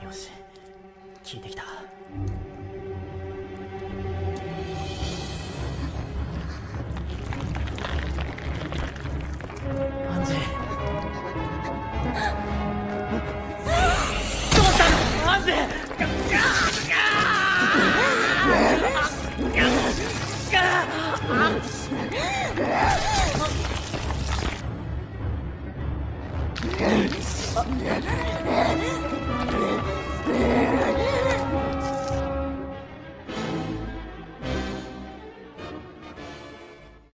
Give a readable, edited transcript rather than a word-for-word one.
よし、聞いてきた。アンジ、どうしたのアンジ。